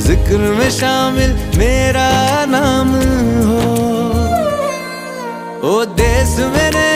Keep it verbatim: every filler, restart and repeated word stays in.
जिक्र में शामिल मेरा नाम हो। ओ देश मेरे